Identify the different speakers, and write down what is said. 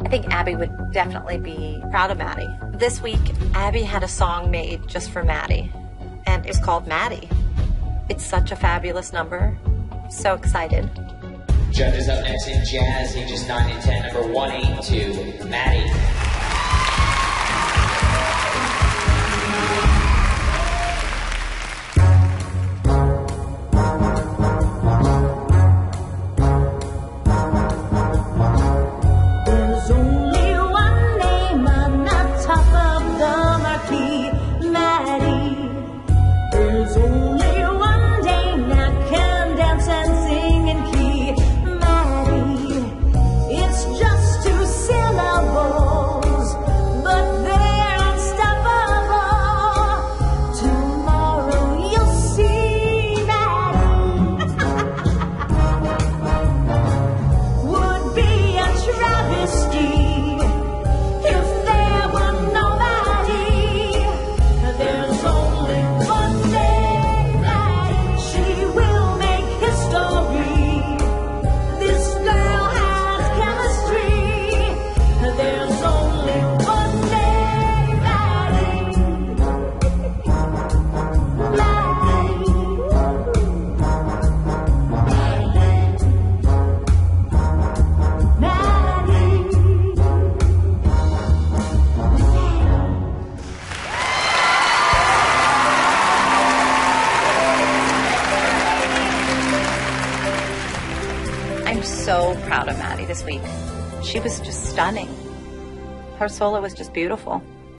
Speaker 1: I think Abby would definitely be proud of Maddie. This week, Abby had a song made just for Maddie, and it's called Maddie. It's such a fabulous number. So excited.
Speaker 2: Judges up next in jazz, ages 9 to 10, number 182, Maddie.
Speaker 1: I'm so proud of Maddie this week. She was just stunning. Her solo was just beautiful.